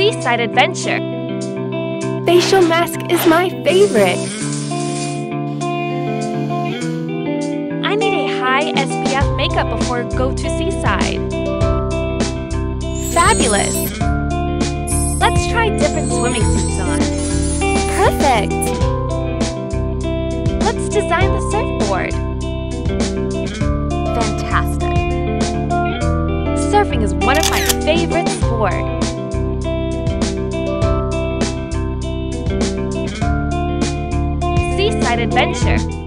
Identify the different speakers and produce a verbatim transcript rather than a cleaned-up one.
Speaker 1: Seaside Adventure.
Speaker 2: Facial mask is my favorite.
Speaker 1: I need a high S P F makeup before go to Seaside.
Speaker 2: Fabulous!
Speaker 1: Let's try different swimming suits on.
Speaker 2: Perfect!
Speaker 1: Let's design the surfboard.
Speaker 2: Fantastic!
Speaker 1: Surfing is one of my favorite sports. Seaside Adventure.